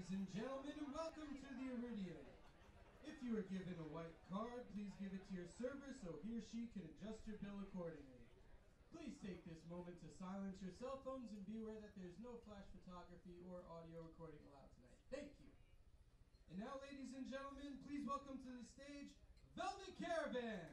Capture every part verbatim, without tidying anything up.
ladies and gentlemen, and welcome to the Iridium. If you are given a white card, please give it to your server so he or she can adjust your bill accordingly. Please take this moment to silence your cell phones and be aware that there is no flash photography or audio recording allowed tonight. Thank you. And now, ladies and gentlemen, please welcome to the stage, Velvet Caravan.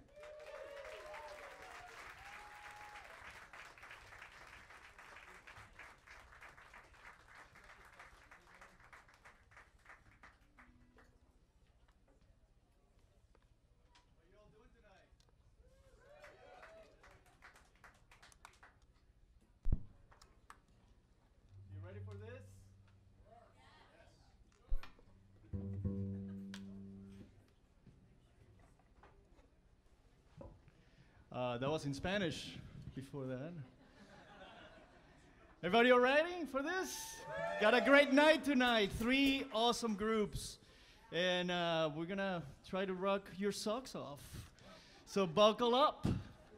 For this? Uh, that was in Spanish before that. Everybody all ready for this? Got a great night tonight. Three awesome groups. And uh, we're going to try to rock your socks off. So buckle up.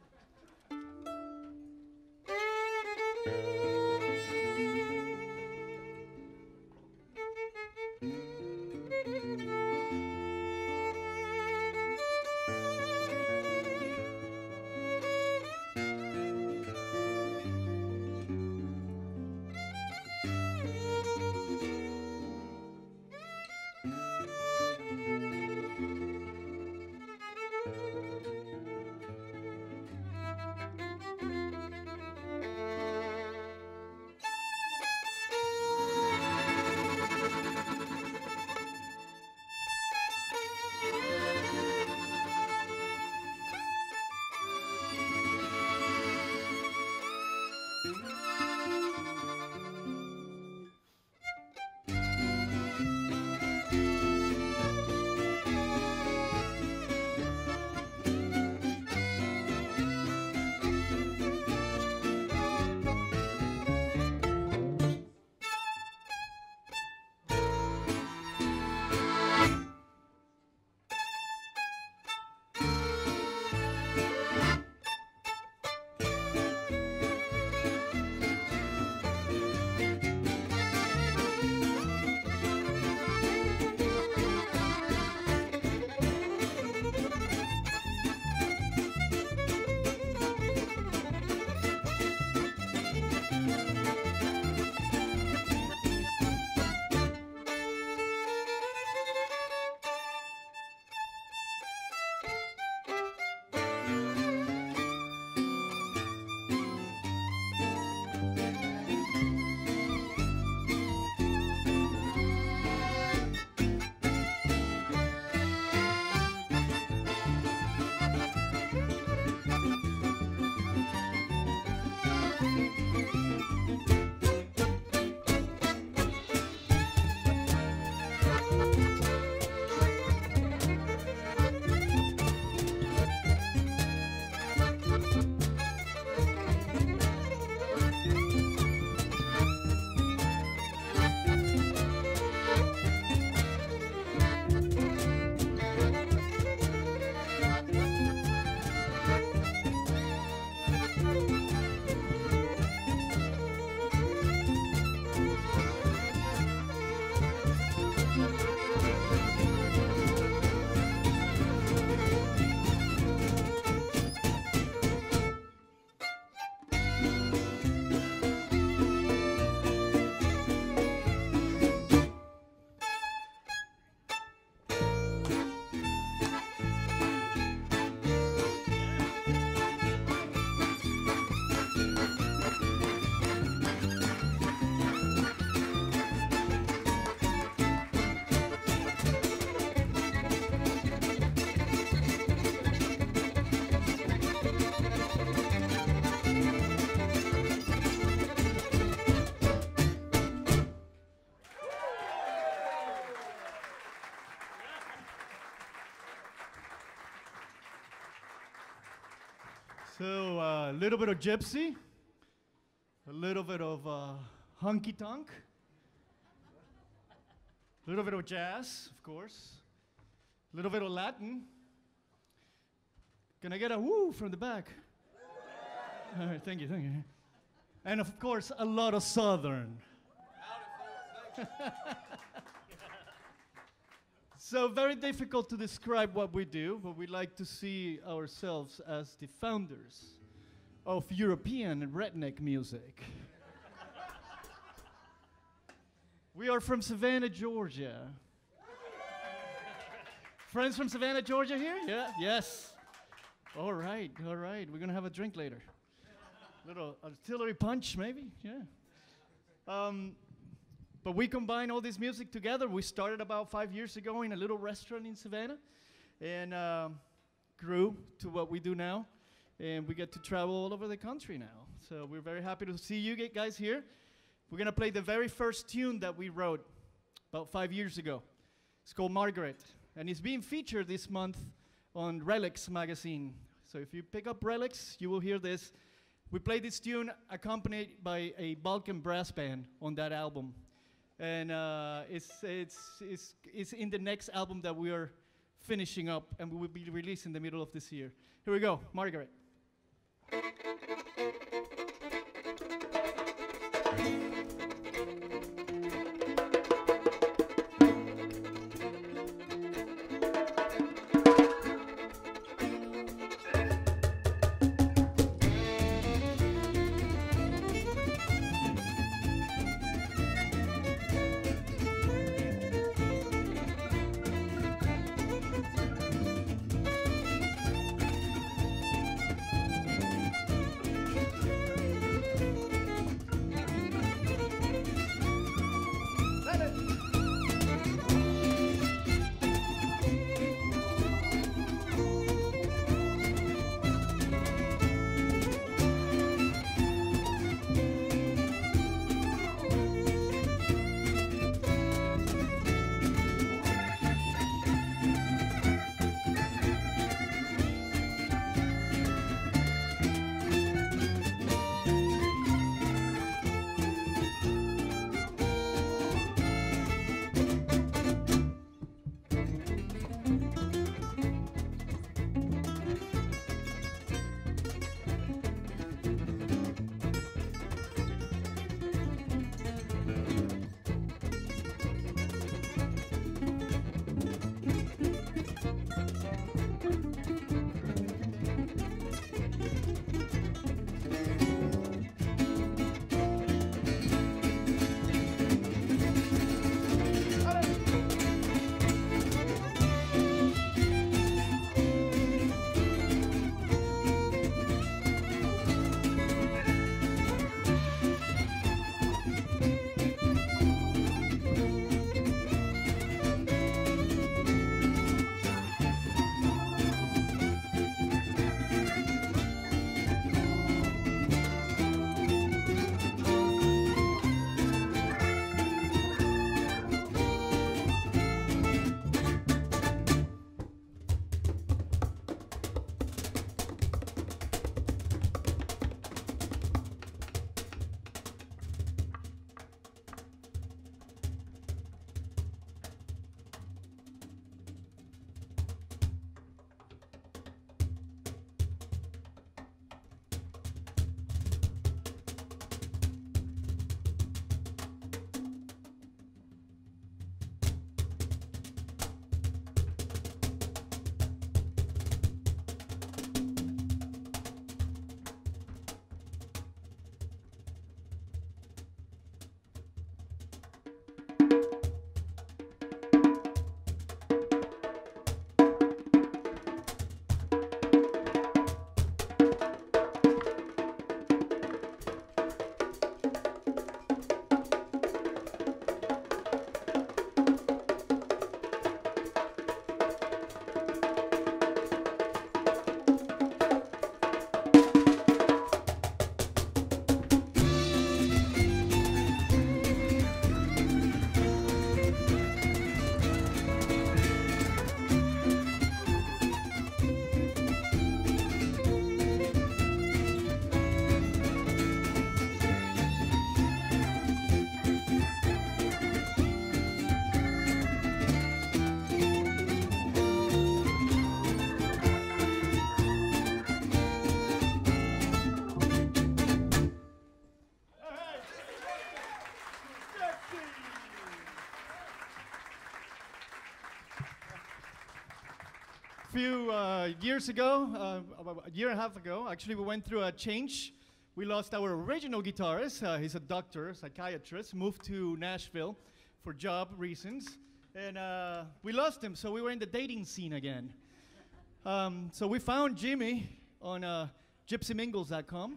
So a uh, little bit of gypsy, a little bit of uh, honky tonk, a little bit of jazz, of course, a little bit of Latin. Can I get a woo from the back? All right, thank you, thank you. And of course, a lot of Southern. So very difficult to describe what we do, but we like to see ourselves as the founders of European redneck music. We are from Savannah, Georgia. Friends from Savannah, Georgia here? Yeah, yes. All right, all right. We're gonna have a drink later. Little artillery punch, maybe, yeah. Um, But we combine all this music together. We started about five years ago in a little restaurant in Savannah and um, grew to what we do now. And we get to travel all over the country now. So we're very happy to see you g- guys here. We're going to play the very first tune that we wrote about five years ago. It's called Margaret. And it's being featured this month on Relics magazine. So if you pick up Relics, you will hear this. We played this tune accompanied by a Balkan brass band on that album. And uh, it's, it's, it's, it's in the next album that we are finishing up, and we will be released in the middle of this year. Here we go, Margaret. few uh, years ago, uh, about a year and a half ago, actually, we went through a change. We lost our original guitarist. Uh, he's a doctor, psychiatrist, moved to Nashville for job reasons. And uh, we lost him, so we were in the dating scene again. Um, so we found Jimmy on uh, gypsy mingles dot com.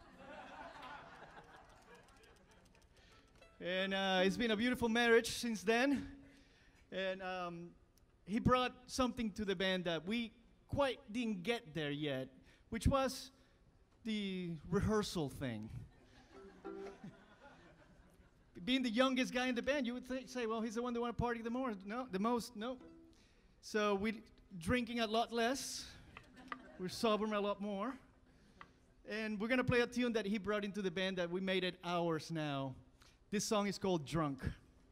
And uh, it's been a beautiful marriage since then. And um, he brought something to the band that we quite didn't get there yet, which was the rehearsal thing. Being the youngest guy in the band, you would th say, well, he's the one that want to party the more, no, the most, no. So we drinking a lot less. We're sobering a lot more. And we're gonna play a tune that he brought into the band that we made it ours now. This song is called Drunk.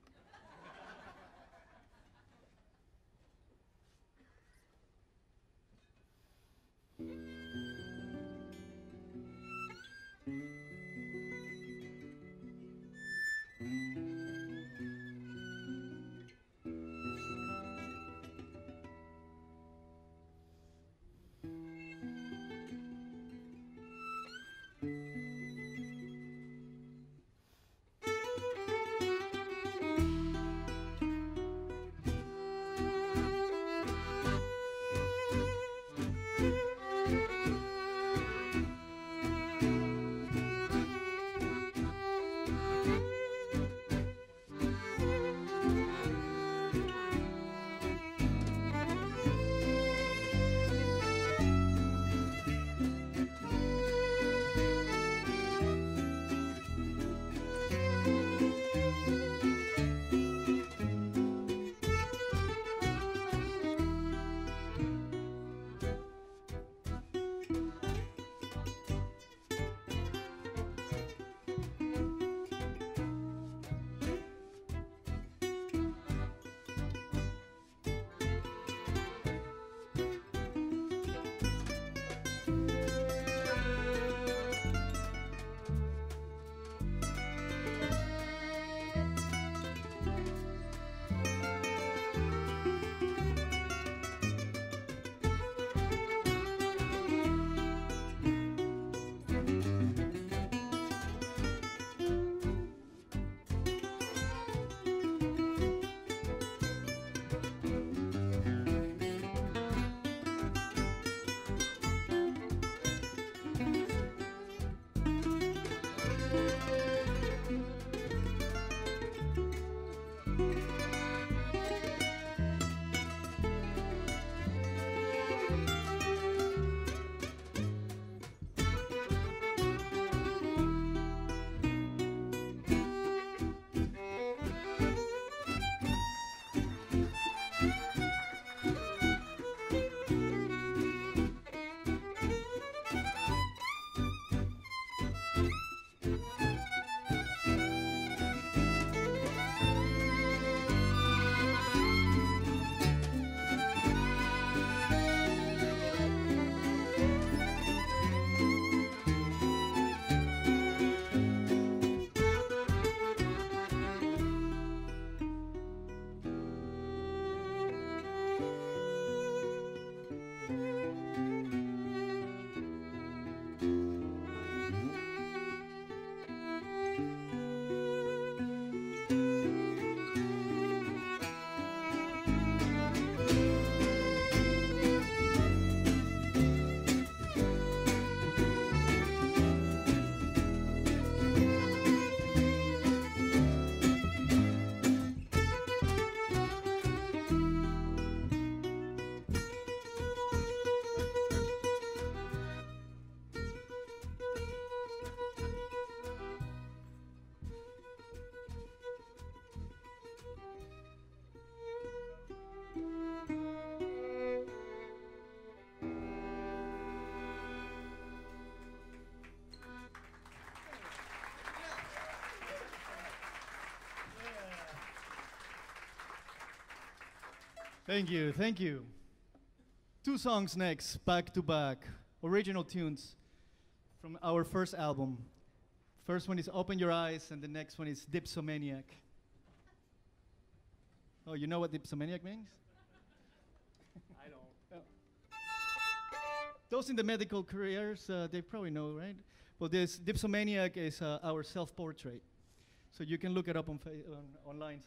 Thank you, thank you. Two songs next, back to back, original tunes from our first album. First one is Open Your Eyes, and the next one is Dipsomaniac. Oh, you know what Dipsomaniac means? I don't. Oh. those in the medical careers, uh, they probably know, right? Well, this dipsomaniac is uh, our self-portrait. So you can look it up on, fa on online.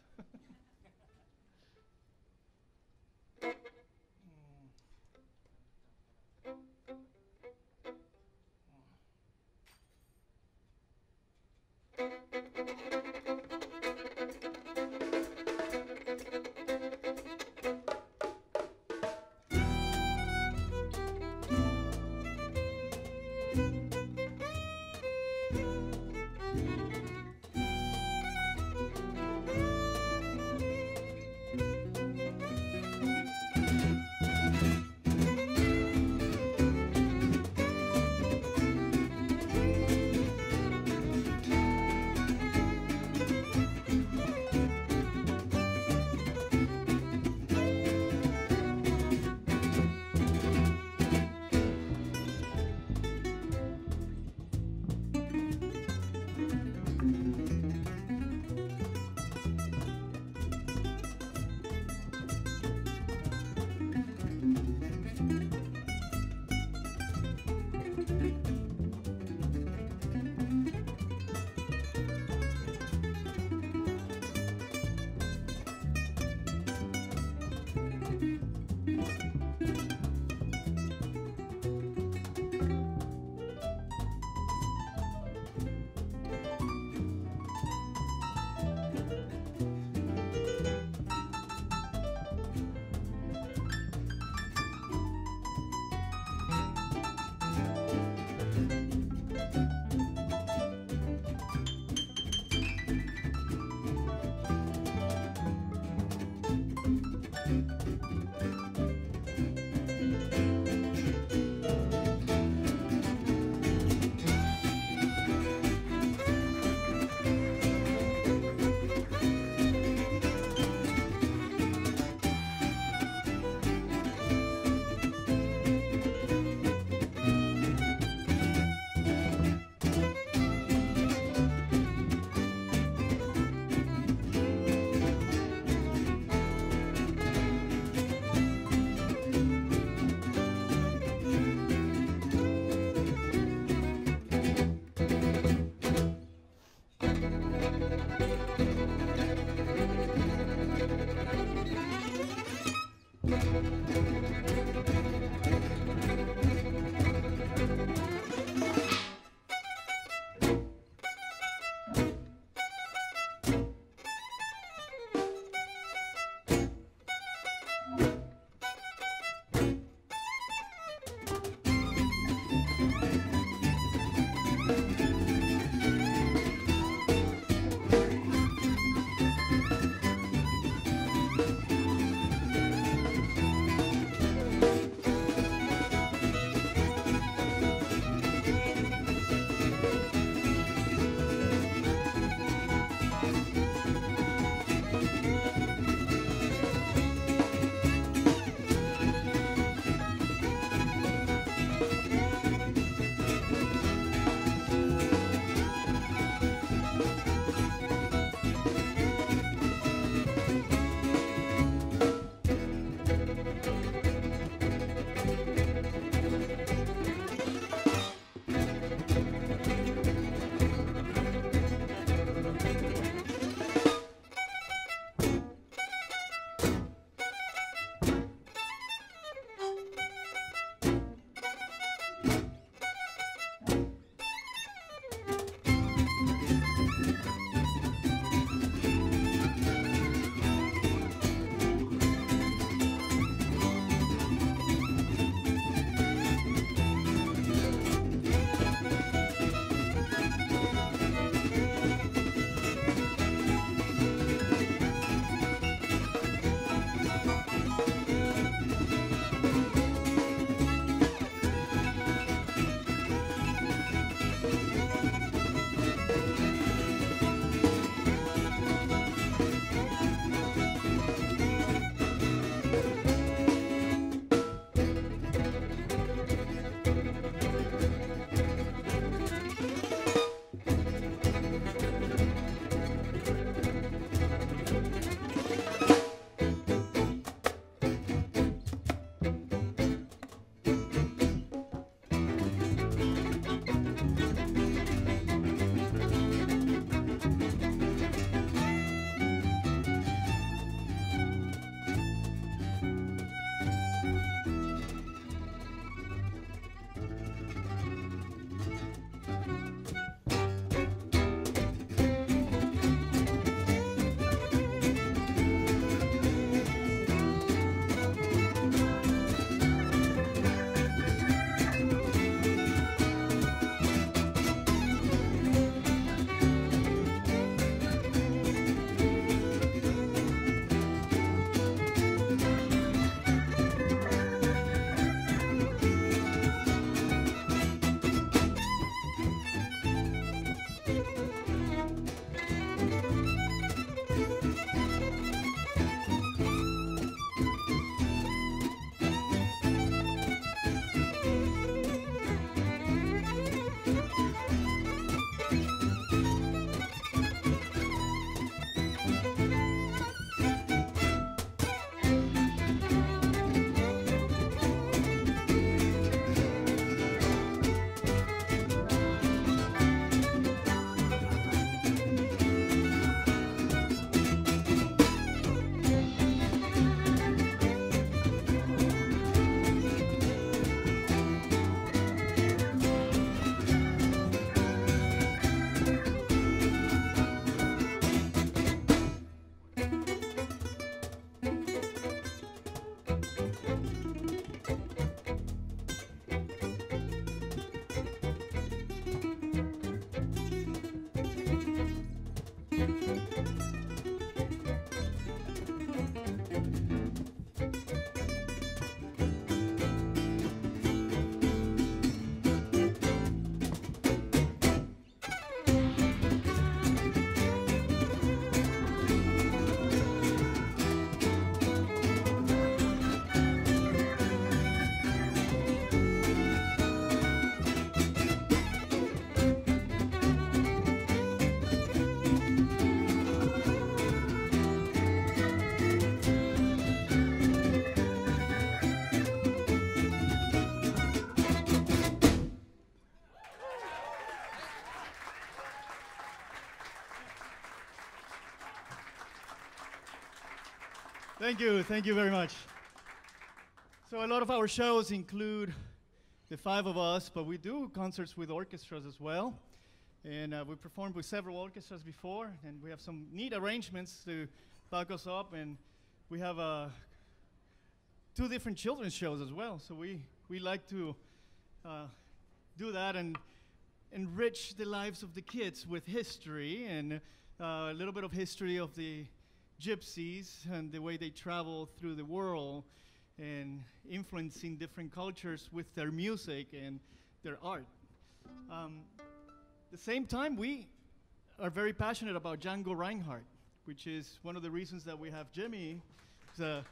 Thank you, thank you very much. So a lot of our shows include the five of us, but we do concerts with orchestras as well. And uh, we performed with several orchestras before, and we have some neat arrangements to back us up. And we have uh, two different children's shows as well. So we, we like to uh, do that and enrich the lives of the kids with history and uh, a little bit of history of the gypsies and the way they travel through the world and influencing different cultures with their music and their art. Um, at the same time, we are very passionate about Django Reinhardt, which is one of the reasons that we have Jimmy. He's a,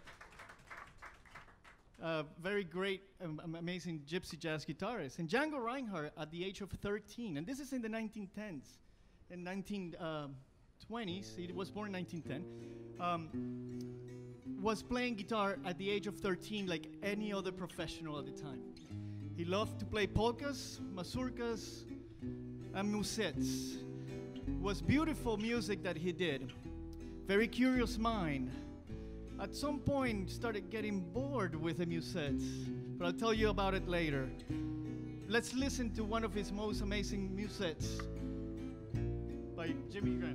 a very great, um, amazing gypsy jazz guitarist. And Django Reinhardt, at the age of thirteen, and this is in the nineteen tens, in nineteen twenties, he was born in nineteen ten, um, was playing guitar at the age of thirteen like any other professional at the time. He loved to play polkas, mazurkas, and musettes. It was beautiful music that he did. Very curious mind. At some point, started getting bored with the musettes, but I'll tell you about it later. Let's listen to one of his most amazing musettes by Jimmy Grant.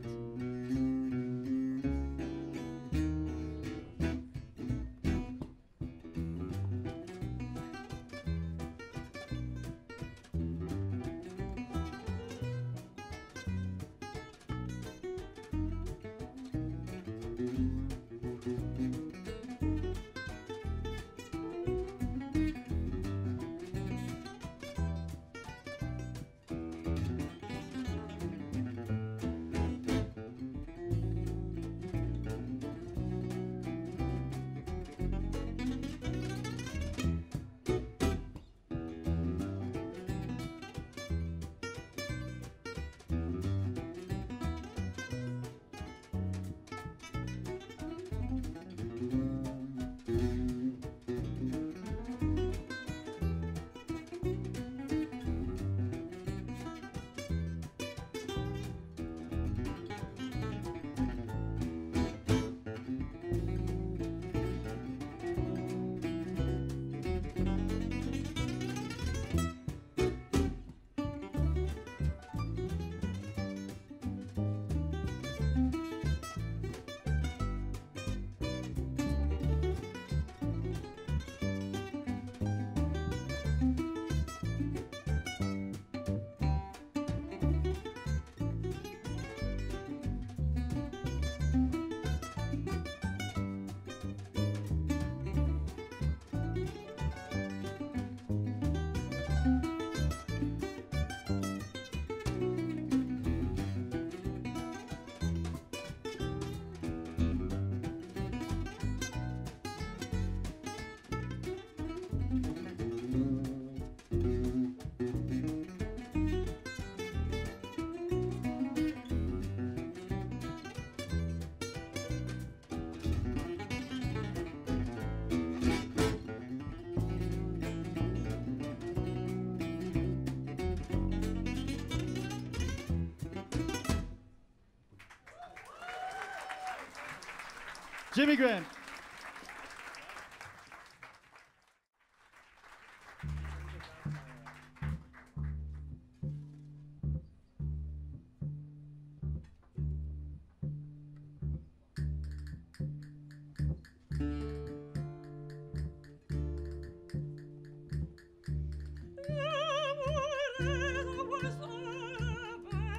Jimmy Grant.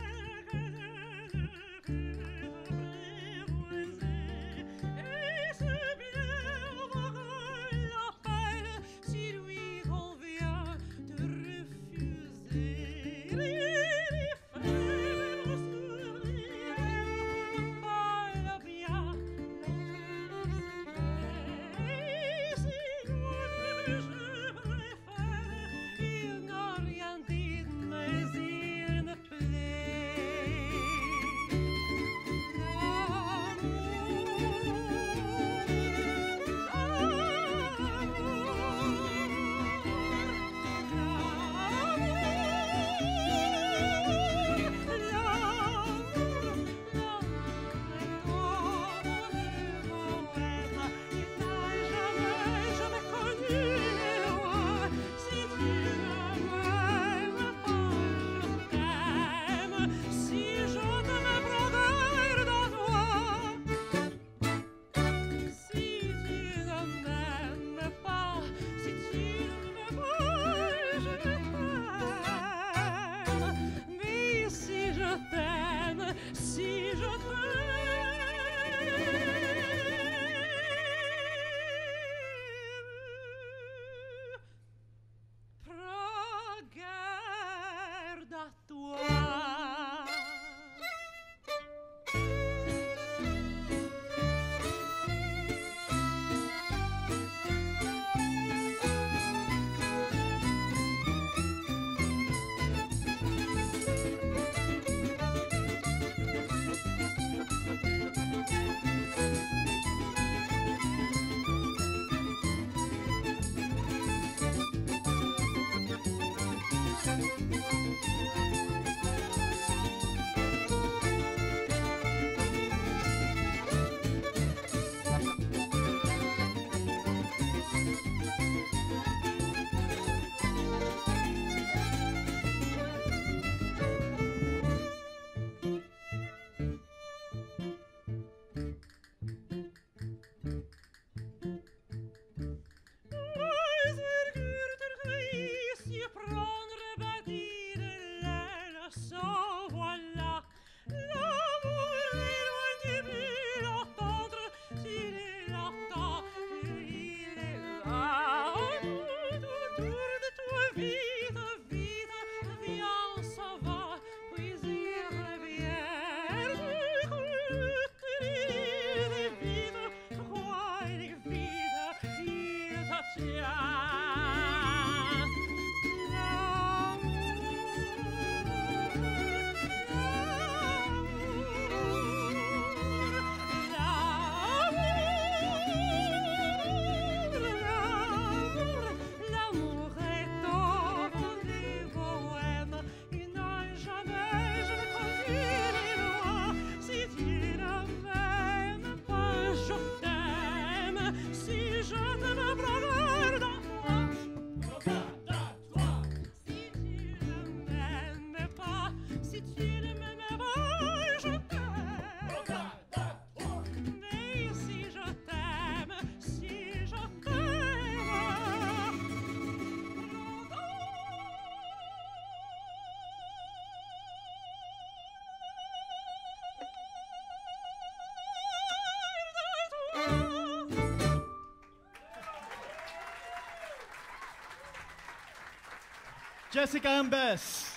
Yes. Jessica and Bess.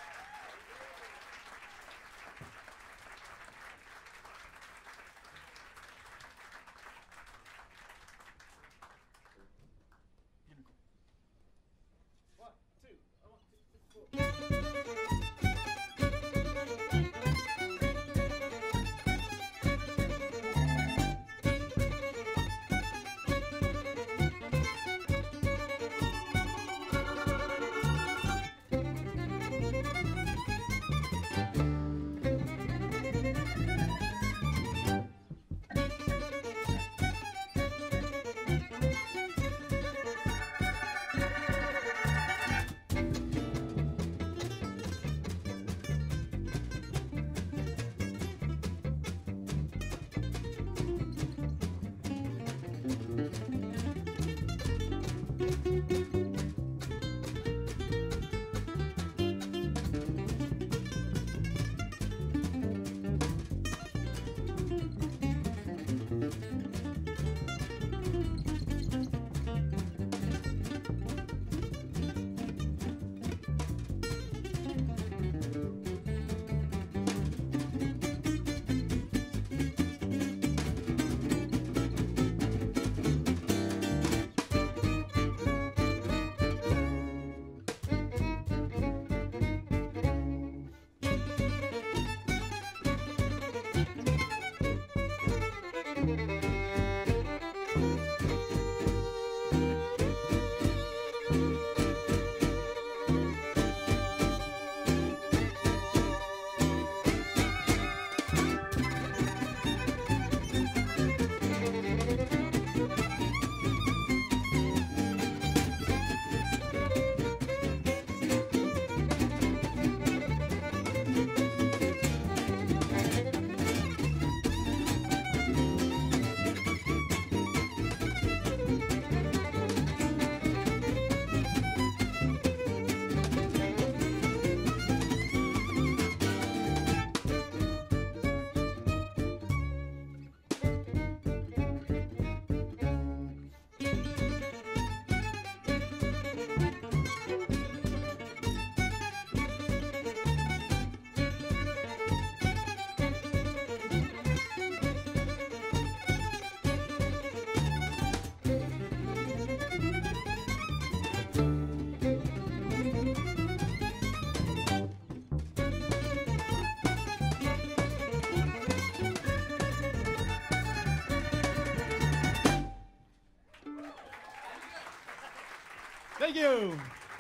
Thank you.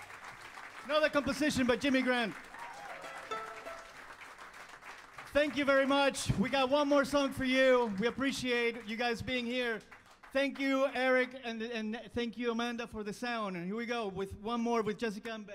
Another composition by Jimmy Grant. Thank you very much. We got one more song for you. We appreciate you guys being here. Thank you, Eric, and, and thank you, Amanda, for the sound. And here we go with one more with Jessica and Beth.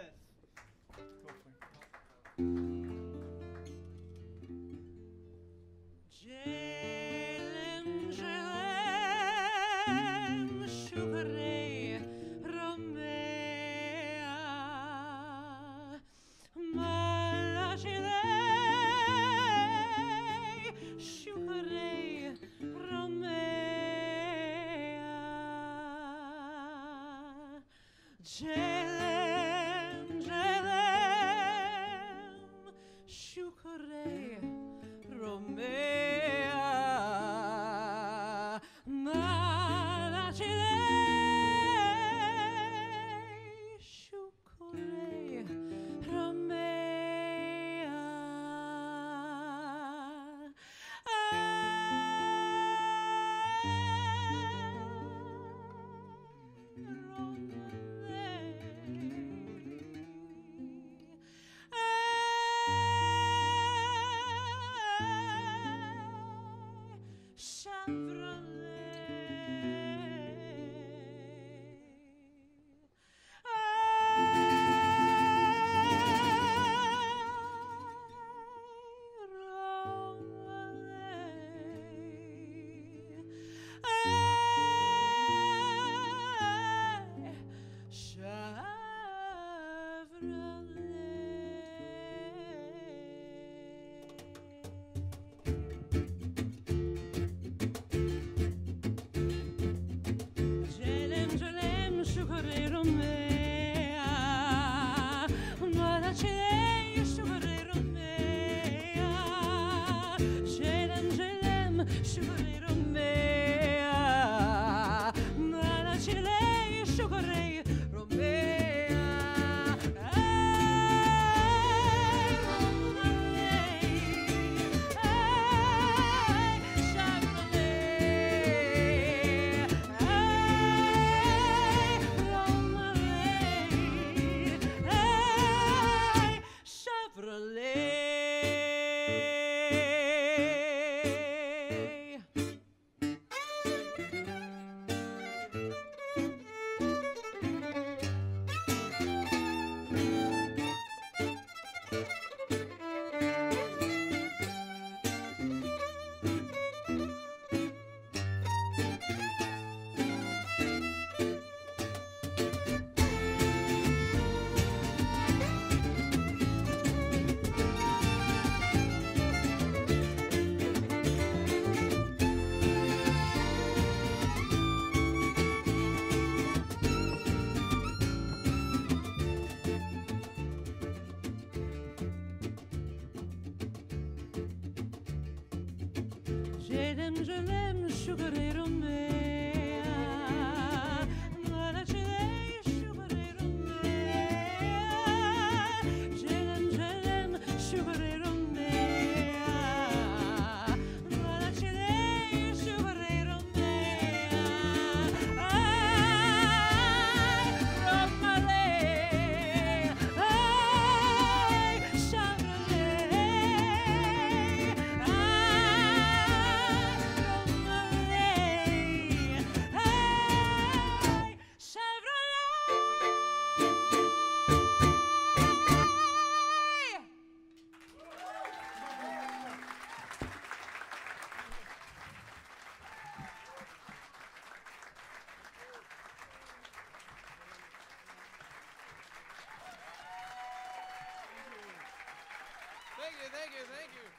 Jelem, jelem, shukorei, romea, malachilei, shukorei, romea. je l'aime, je l'aime, Sugar Romeo. Voilà, je l'aime, Sugar Romeo. Je l'aime, je l'aime, Sugar Romeo. Voilà, je l'aime, Sugar Romeo. Ay, Romale, ay, Chevrolet, ay, Romale, ay, Chevrolet. Thank you, thank you, thank you.